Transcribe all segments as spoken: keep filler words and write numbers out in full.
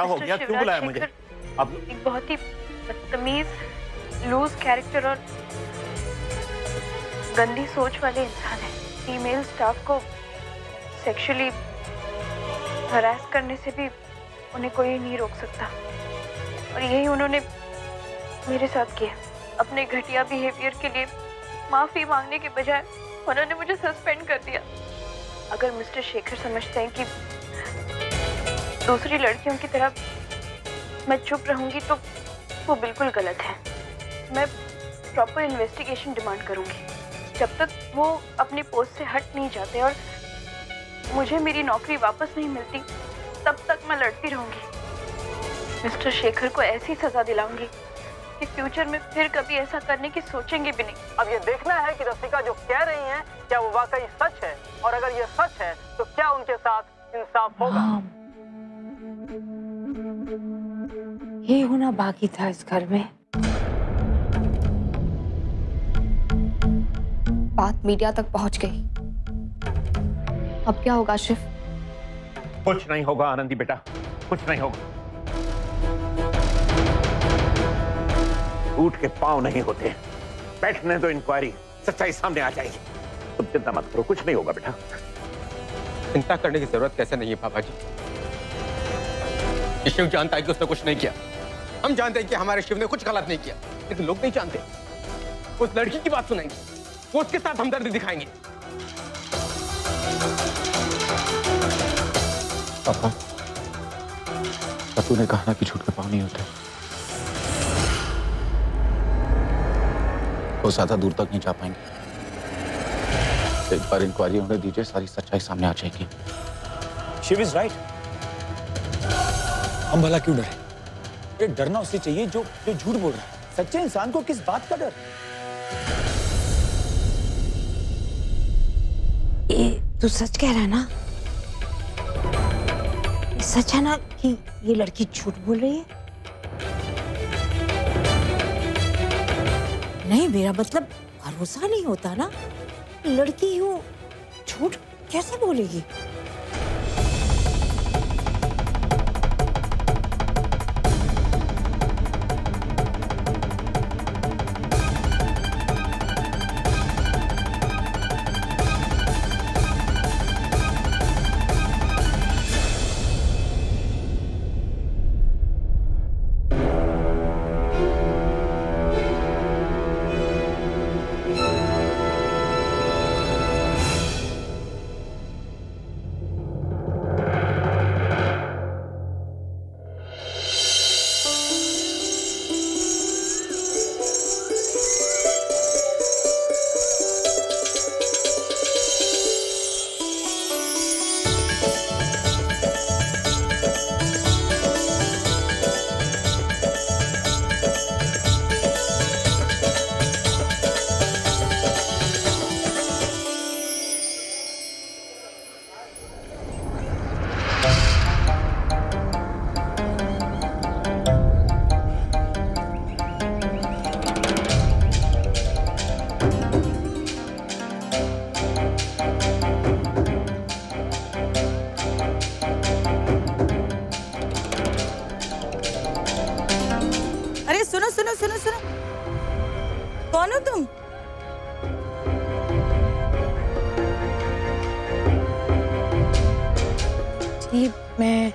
क्या हो गया, क्यों बुलाया मुझे? अब एक बहुत ही बदतमीज, लूज कैरेक्टर और गंदी सोच वाले इंसान है। फीमेल स्टाफ को सेक्सुअली हरास करने से भी उन्हें कोई नहीं रोक सकता, और यही उन्होंने मेरे साथ किया। अपने घटिया बिहेवियर के लिए माफी मांगने के बजाय उन्होंने मुझे सस्पेंड कर दिया। अगर मिस्टर शेखर समझते हैं कि दूसरी लड़कियों की तरह मैं चुप रहूंगी तो वो बिल्कुल गलत है। मैं प्रॉपर इन्वेस्टिगेशन डिमांड करूंगी। जब तक वो अपनी पोस्ट से हट नहीं जाते और मुझे मेरी नौकरी वापस नहीं मिलती, तब तक मैं लड़ती रहूंगी। मिस्टर शेखर को ऐसी सजा दिलाऊंगी कि फ्यूचर में फिर कभी ऐसा करने की सोचेंगे भी नहीं। अब ये देखना है कि रसिका जो कह रही हैं क्या वो वाकई सच है, और अगर ये सच है तो क्या उनके साथ इंसाफ होगा। ये होना बाकी था इस घर में। बात मीडिया तक पहुंच गई। अब क्या होगा शिव? कुछ नहीं होगा आनंदी बेटा, कुछ नहीं होगा। उठ के पांव नहीं होते। बैठने दो, इंक्वायरी, सच्चाई सामने आ जाएगी। तुम चिंता मत करो, कुछ नहीं होगा बेटा। चिंता करने की जरूरत कैसे नहीं है पापा जी। शिव जानता है कि उसने कुछ नहीं किया। हम जानते हैं कि हमारे शिव ने कुछ गलत नहीं किया, लेकिन लोग नहीं जानते। उस लड़की की बात सुनेंगे, वो उसके साथ हमदर्दी दिखाएंगे। पापा, पप्पू ने कहा ना कि झूठ के पांव नहीं होते। वो ज्यादा दूर तक नहीं जा पाएंगे। एक बार इंक्वायरी होने दीजिए, सारी सच्चाई सामने आ जाएगी। Shiv is right. हम भला क्यों डरे? ये डरना उससे चाहिए जो जो झूठ बोल रहा है। सच्चे इंसान को किस बात का डर? ये तू सच कह रहा है ना? सच है ना कि ये लड़की झूठ बोल रही है? नहीं, मेरा मतलब भरोसा नहीं होता ना। लड़की यूं झूठ कैसे बोलेगी? कौन हो तुम? जी मैं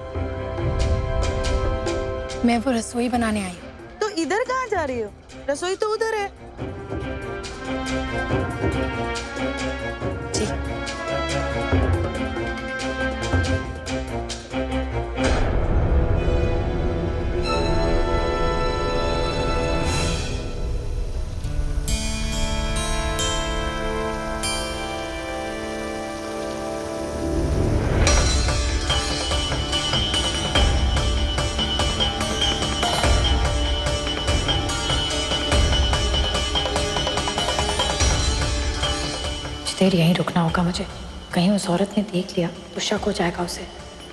मैं वो रसोई बनाने आई हूँ। तो इधर कहाँ जा रही हो? रसोई तो उधर है। जी देर यहीं रुकना होगा मुझे। कहीं उस औरत ने देख लिया तो शक हो जाएगा उसे।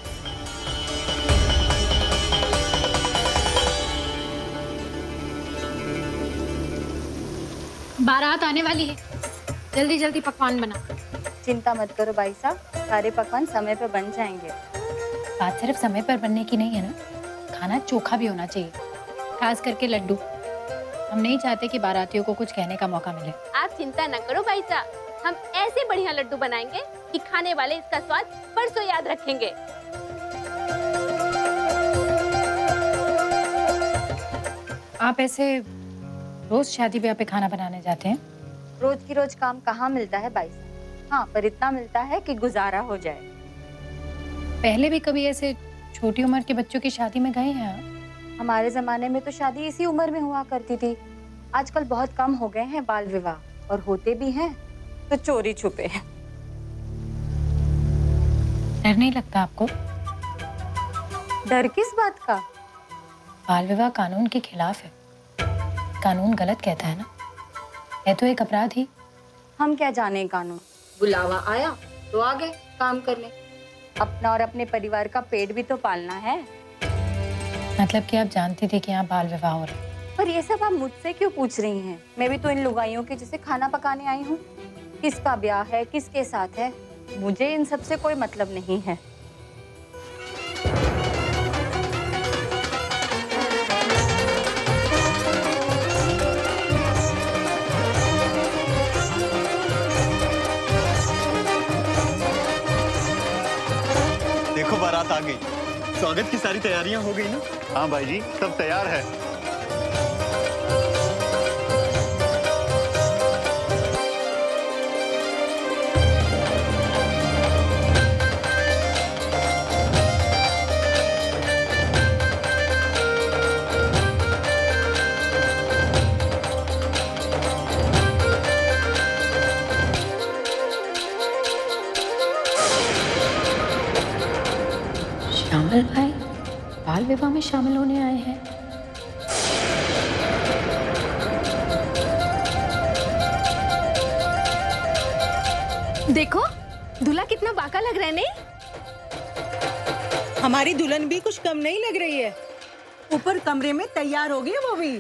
बारात आने वाली है, जल्दी जल्दी पकवान बना। चिंता मत करो भाई साहब, सारे पकवान समय पे बन जाएंगे। बात सिर्फ समय पर बनने की नहीं है ना, खाना चोखा भी होना चाहिए, खास करके लड्डू। हम नहीं चाहते कि बारातियों को कुछ कहने का मौका मिले। आप चिंता न करो भाई साहब, हम ऐसे बढ़िया लड्डू बनाएंगे कि खाने वाले इसका स्वाद परसों याद रखेंगे। आप ऐसे रोज शादी ब्याह पे खाना बनाने जाते हैं? रोज की रोज काम कहाँ मिलता है भाई साहब, हाँ पर इतना मिलता है कि गुजारा हो जाए। पहले भी कभी ऐसे छोटी उम्र के बच्चों की शादी में गए हैं आप? हमारे जमाने में तो शादी इसी उम्र में हुआ करती थी। आजकल बहुत कम हो गए हैं बाल विवाह, और होते भी हैं तो चोरी छुपे हैं। डर नहीं लगता आपको? डर किस बात का? बाल विवाह कानून के खिलाफ है। कानून गलत कहता है ना, है तो एक अपराध ही। हम क्या जाने कानून, बुलावा आया तो आ गए काम करने। अपना और अपने परिवार का पेट भी तो पालना है। मतलब कि आप जानती थी कि यहाँ बाल विवाह हो रहा है? पर ये सब आप मुझसे क्यों पूछ रही हैं? मैं भी तो इन लुगाइयों के जैसे खाना पकाने आई हूँ। किसका ब्याह है, किसके साथ है, मुझे इन सब से कोई मतलब नहीं है। देखो बारात आ गई, स्वागत की सारी तैयारियां हो गई ना? हाँ भाई जी, सब तैयार है। श्यामल भाई बाल विवाह में शामिल होने आए हैं। देखो दूल्हा कितना बाका लग रहा है, नहीं? हमारी दुल्हन भी कुछ कम नहीं लग रही है। ऊपर कमरे में तैयार हो गई वो भी।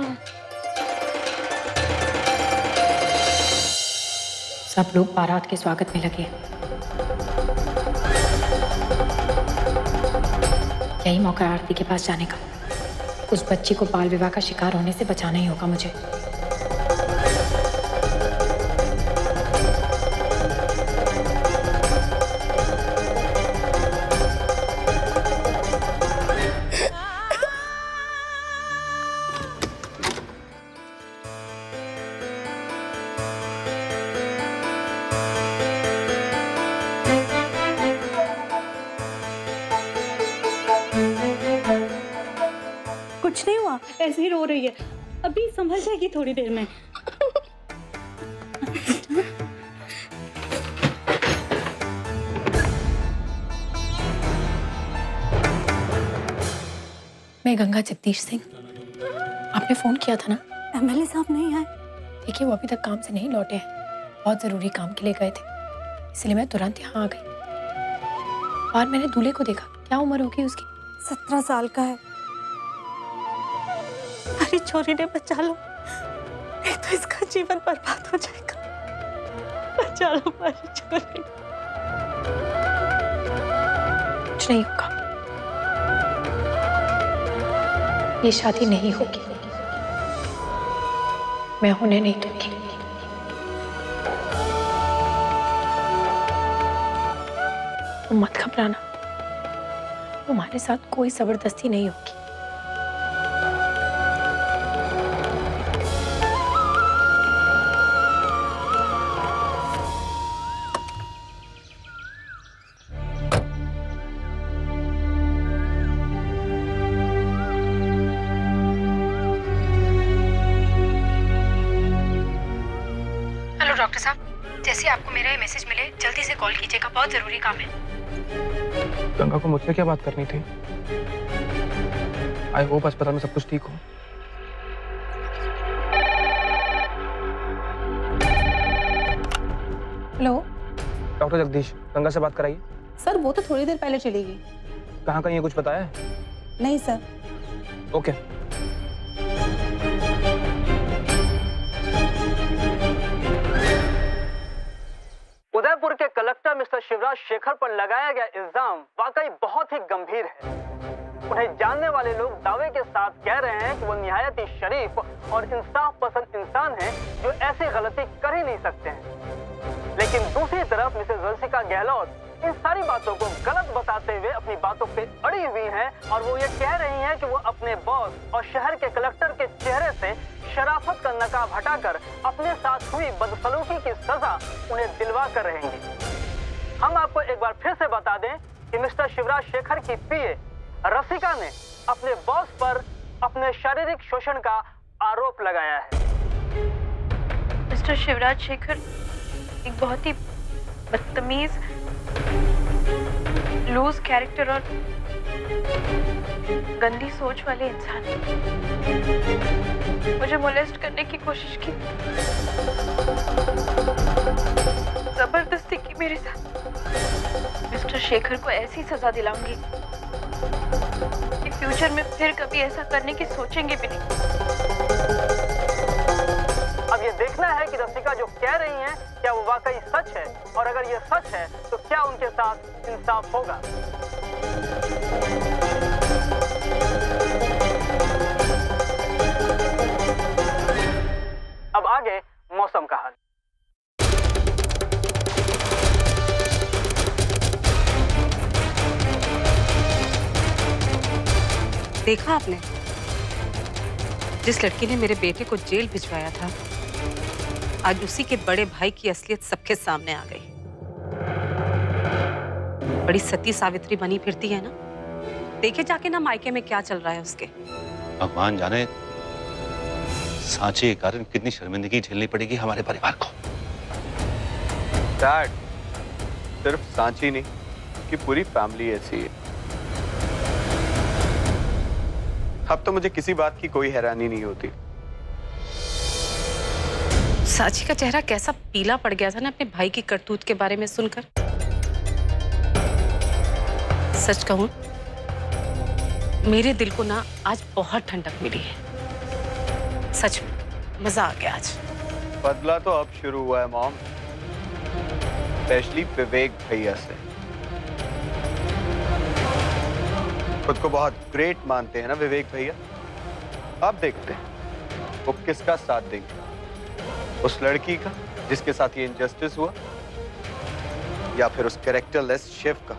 सब लोग बारात के स्वागत में लगे। यही मौका आरती के पास जाने का। उस बच्ची को बाल विवाह का शिकार होने से बचाना ही होगा मुझे। कुछ नहीं हुआ, ऐसे ही रो रही है, अभी संभल जाएगी थोड़ी देर में। मैं गंगा जगदीश सिंह, आपने फोन किया था ना? एमएलए साहब नहीं आए। देखिए वो अभी तक काम से नहीं लौटे हैं, बहुत जरूरी काम के लिए गए थे, इसलिए मैं तुरंत यहाँ आ गई। और मैंने दूल्हे को देखा, क्या उम्र होगी उसकी? सत्रह साल का है। अरे छोरी ने बचा लो, नहीं तो इसका जीवन बर्बाद हो जाएगा। बचा लो हमारी छोरी। कुछ नहीं होगा, ये शादी नहीं होगी, मैं होने नहीं दूंगी। तुम मत घबराना, तुम्हारे साथ कोई जबरदस्ती नहीं होगी। डॉक्टर साहब, जैसे आपको मेरा ये मैसेज मिले जल्दी से कॉल कीजिएगा, बहुत जरूरी काम है। गंगा को मुझसे क्या बात करनी थी? आई होप अस्पताल में सब कुछ ठीक हो। हेलो डॉक्टर जगदीश, गंगा से बात कराइए। सर वो तो थोड़ी देर पहले चली गई। कहाँ कहीं कुछ बताया है? नहीं सर। ओके। उदय जयपुर के कलेक्टर मिस्टर शिवराज शेखर पर लगाया गया इल्जाम वाकई बहुत ही गंभीर है। उन्हें जानने वाले लोग दावे के साथ कह रहे हैं कि वो निहायत ही शरीफ और इंसाफ पसंद इंसान हैं जो ऐसी गलती कर ही नहीं सकते हैं। लेकिन दूसरी तरफ मिसेस रसिका गहलोत इन सारी बातों को गलत बताते हुए अपनी बातों पे अड़ी हुई हैं और वो ये कह रही हैं कि वो अपने बॉस और शहर के कलेक्टर के चेहरे से शराफत का नकाब हटाकर अपने साथ हुई बदसलूकी की सजा उन्हें दिलवा कर रहेंगी। हम आपको एक बार फिर से बता दें कि मिस्टर शिवराज शेखर की पीए रसिका ने अपने बॉस पर अपने शारीरिक शोषण का आरोप लगाया है। मिस्टर शिवराज शेखर एक बहुत ही बदतमीज, लूज कैरेक्टर और गंदी सोच वाले इंसान हैं। मुझे मोलेस्ट करने की कोशिश की, जबरदस्ती की मेरे साथ। मिस्टर शेखर को ऐसी सजा दिलाऊंगी कि फ्यूचर में फिर कभी ऐसा करने की सोचेंगे भी नहीं। अब ये देखना है कि रसिका जो कह रही हैं क्या वो वाकई सच है, और अगर ये सच है तो क्या उनके साथ इंसाफ होगा। अब आगे मौसम का हाल। देखा आपने, जिस लड़की ने मेरे बेटे को जेल भिजवाया था, आज उसी के बड़े भाई की असलियत सबके सामने आ गई। बड़ी सती सावित्री बनी फिरती है ना। देखे जाके ना मायके में क्या चल रहा है उसके। भगवान जाने सांची के कारण कितनी शर्मिंदगी झेलनी पड़ेगी हमारे परिवार को। डैड, सिर्फ सांची नहीं कि पूरी फैमिली ऐसी है। अब तो मुझे किसी बात की कोई हैरानी नहीं होती। सांची का चेहरा कैसा पीला पड़ गया था ना अपने भाई की करतूत के बारे में सुनकर। सच कहूं, मेरे दिल को ना आज बहुत ठंडक मिली है। सच में मजा आ गया आज। बदला तो अब शुरू हुआ है मॉम, स्पेशली विवेक भैया से। खुद को बहुत ग्रेट मानते हैं ना विवेक भैया। अब देखते हैं वो किसका साथ देंगे, उस लड़की का जिसके साथ ये इनजस्टिस हुआ, या फिर उस कैरेक्टरलेस शेफ का।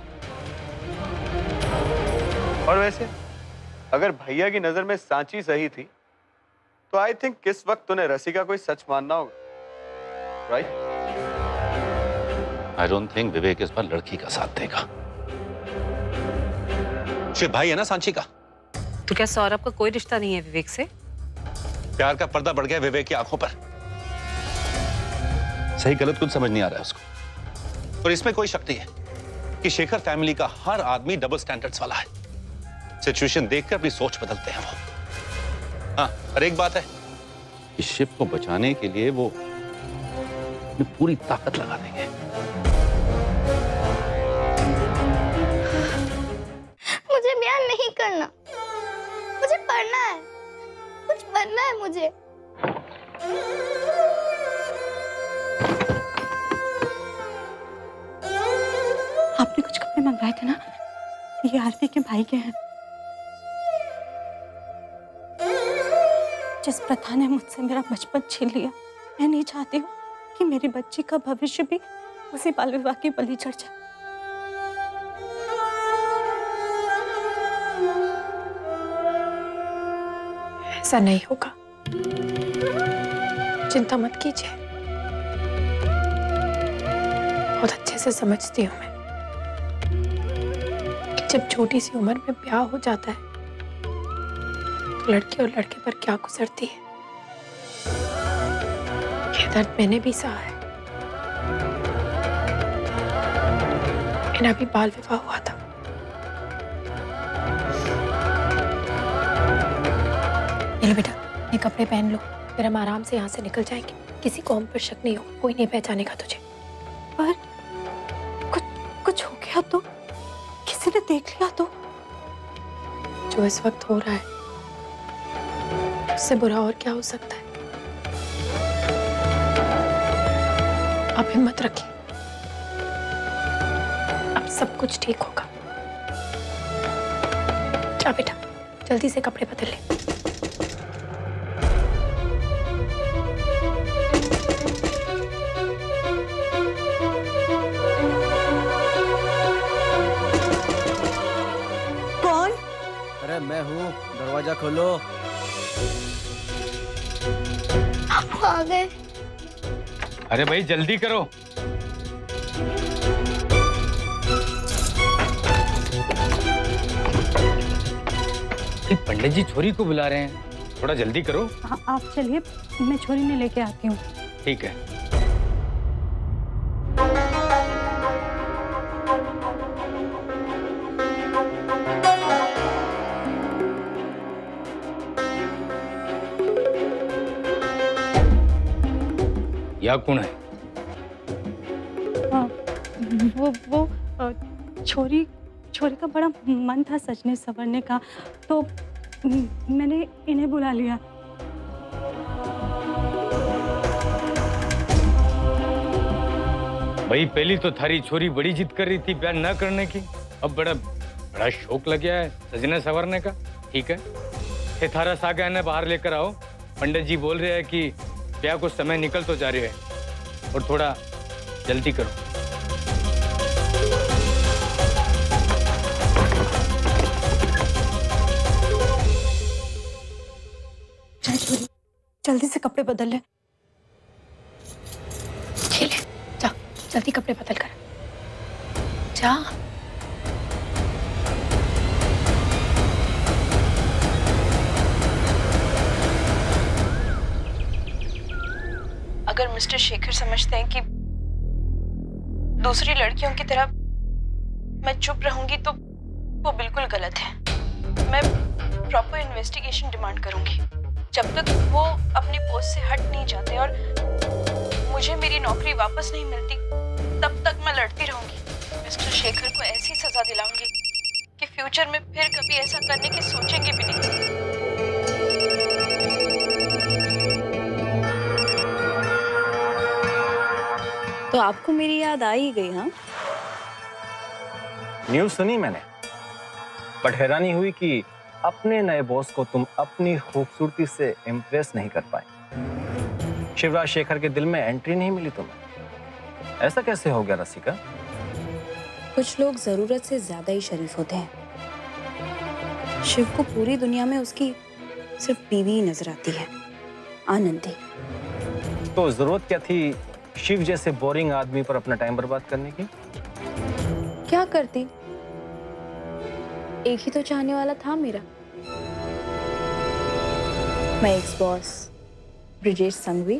और वैसे अगर भैया की नजर में सांची सही थी तो आई थिंक किस वक्त उन्हें रसिका कोई सच मानना होगा, right? I don't think Vivek इस बार लड़की का साथ देगा। शिव भाई है ना सांची का। तो क्या सौरभ का कोई रिश्ता नहीं है विवेक से? प्यार का पर्दा बढ़ गया विवेक की आंखों पर। सही गलत कुछ समझ नहीं आ रहा है उसको। और इसमें कोई शक नहीं है कि शेखर फैमिली का हर आदमी डबल स्टैंडर्ड्स वाला है। सिचुएशन देखकर अपनी सोच बदलते हैं वो। हाँ, पर एक बात है, इस शिप को बचाने के लिए वो अपनी पूरी ताकत लगा देंगे। मुझे ब्याह नहीं करना, मुझे पढ़ना है, कुछ बनना है मुझे। आपने कुछ कपड़े मंगवाए थे ना, ये आरती के भाई के हैं। जिस प्रथा ने मुझसे मेरा बचपन छीन लिया, मैं नहीं चाहती हूँ कि मेरी बच्ची का भविष्य भी उसी बाल विवाह की बलि चढ़ जाए। ऐसा नहीं होगा, चिंता मत कीजिए। बहुत अच्छे से समझती हूँ मैं कि जब छोटी सी उम्र में ब्याह हो जाता है तो लड़की और लड़के पर क्या गुजरती है। ये दर्द मैंने भी सहा है। मेरा भी बाल विवाह हुआ था। ये लो बेटा, ये कपड़े पहन लो, फिर हम आराम से यहाँ से निकल जाएंगे। किसी को हम पर शक नहीं होगा, कोई नहीं पहचानेगा तुझे। पर कुछ कुछ हो गया तो, किसी ने देख लिया तो? जो इस वक्त हो रहा है उससे बुरा और क्या हो सकता है। आप हिम्मत रखिए, सब कुछ ठीक होगा। जा बेटा, जल्दी से कपड़े बदल ले। कौन? अरे मैं हूँ, दरवाजा खोलो। आप आ गए। अरे भाई जल्दी करो। पंडित जी छोरी को बुला रहे हैं, थोड़ा जल्दी करो। आ, आप चलिए, मैं छोरी ने लेके आती हूँ। ठीक है। या कौन है? आ, वो वो आ, छोरी छोरी का बड़ा मन था सजने संवरने का, तो मैंने इन्हें बुला लिया। भाई पहली तो थारी छोरी बड़ी जिद कर रही थी ब्याह न करने की, अब बड़ा बड़ा शौक लग गया है सजने संवरने का। ठीक है, ये थारा सागा ने बाहर लेकर आओ। पंडित जी बोल रहे हैं कि ब्याह को समय निकल तो जा रही है और थोड़ा जल्दी करो। जल्दी से कपड़े बदल ले। ले, जा जल्दी कपड़े बदल कर जा। अगर मिस्टर शेखर समझते हैं कि दूसरी लड़कियों की तरह मैं चुप रहूंगी तो वो बिल्कुल गलत है। मैं प्रॉपर इन्वेस्टिगेशन डिमांड करूंगी। जब तक वो अपनी पोस्ट से हट नहीं जाते और मुझे मेरी नौकरी वापस नहीं मिलती, तब तक मैं लड़ती रहूंगी। मिस्टर शेखर को ऐसी सजा दिलाऊंगी कि फ्यूचर में फिर कभी ऐसा करने की सोचेंगे भी नहीं। तो आपको मेरी याद आ ही गई? हाँ, न्यूज़ सुनी मैंने, बट हैरानी हुई कि अपने नए बॉस को तुम अपनी खूबसूरती से इम्प्रेस नहीं कर पाए। शिवराज शेखर के दिल में एंट्री नहीं मिली तुम्हें। ऐसा कैसे हो गया रसिका? कुछ लोग जरूरत से ज्यादा ही शरीफ होते हैं। शिव को पूरी दुनिया में उसकी सिर्फ बीवी ही नजर आती है, आनंदी। तो जरूरत क्या थी शिव जैसे बोरिंग आदमी पर अपना टाइम बर्बाद करने की? क्या करती, एक ही तो चाहने वाला था मेरा। मैं एक्स बॉस ब्रिजेश संघवी,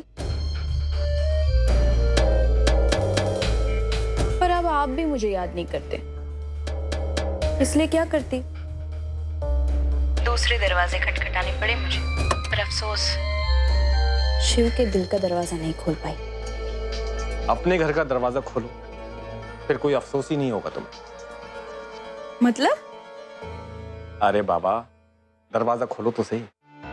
पर अब आप भी मुझे याद नहीं करते, इसलिए क्या करती? दूसरे दरवाजे खटखटाने पड़े मुझे, पर अफसोस शिव के दिल का दरवाजा नहीं खोल पाई। अपने घर का दरवाजा खोलो, फिर कोई अफसोस ही नहीं होगा तुम्हें। मतलब? अरे बाबा, दरवाजा खोलो तो सही।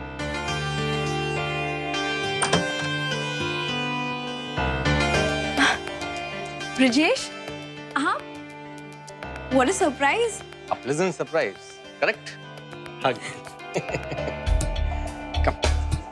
ब्रिजेश, हाँ, what a surprise. A pleasant surprise, correct? हाँ। Come.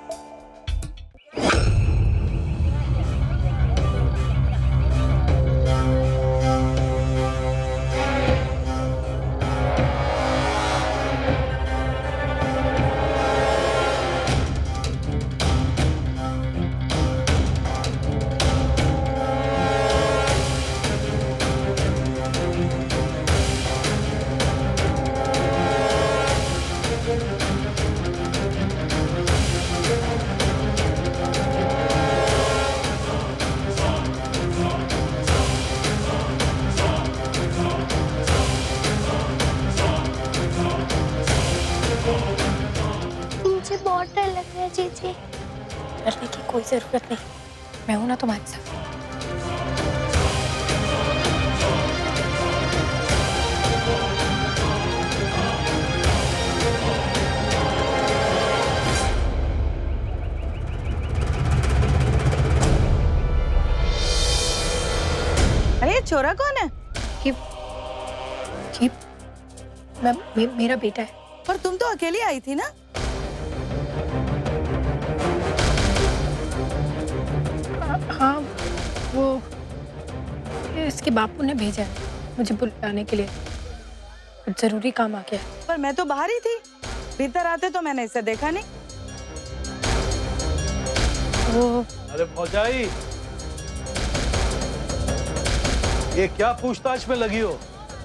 जीजी, डरने की कोई जरूरत नहीं, मैं हूं ना तुम्हारे साथ। अरे ये छोरा कौन है? ये ये मैं, मे, मेरा बेटा है। पर तुम तो अकेली आई थी ना? हाँ, वो इसके बापू ने भेजा है मुझे बुलाने के लिए, कुछ जरूरी काम आ गया। पर मैं तो बाहर ही थी, भीतर आते तो मैंने इसे देखा नहीं। वो अरे भौजाई, ये क्या पूछताछ में लगी हो?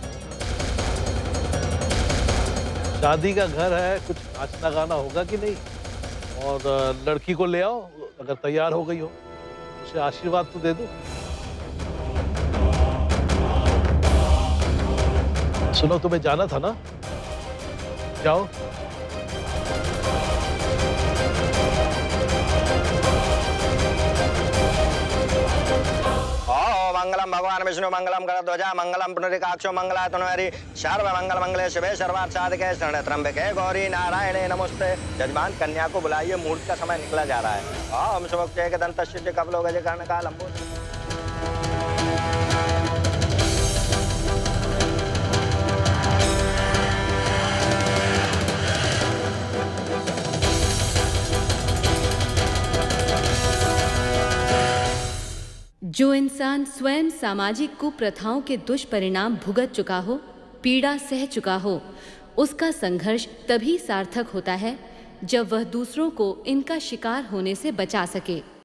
शादी का घर है, कुछ नाचना गाना होगा कि नहीं? और लड़की को ले आओ, अगर तैयार हो गई हो उसे आशीर्वाद तो दे दो। सुनो, तुम्हें जाना था ना, जाओ। मंगलम भगवान विष्णु मंगलम गणध्वजा मंगलम पुनरिकाक्षो मंगलातनुहरि सर्व मंगल मंगले शिवे सर्वार्थ साधके शरणे त्र्यंबके गौरी नारायणे नमस्ते। जजमान, कन्या को बुलाइए, मुहूर्त का समय निकला जा रहा है। ओम शुभक्षय के दंतस्य कपलो गज कर्णकाल लंबोदर। जो इंसान स्वयं सामाजिक कुप्रथाओं के दुष्परिणाम भुगत चुका हो, पीड़ा सह चुका हो, उसका संघर्ष तभी सार्थक होता है जब वह दूसरों को इनका शिकार होने से बचा सके।